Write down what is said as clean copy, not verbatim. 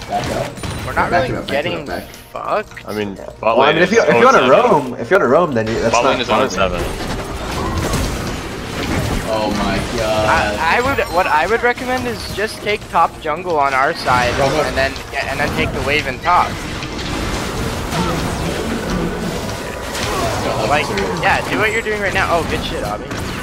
Back up. We're not Back really it up, getting back. fucked. I mean, bot Well, I lane mean, if is you want to 0-7. roam, then that's Bot not lane is fun. 0-7. Oh my god. What I would recommend is just take top jungle on our side and then take the wave in top. Like, yeah, do what you're doing right now. Oh, good shit, Abby.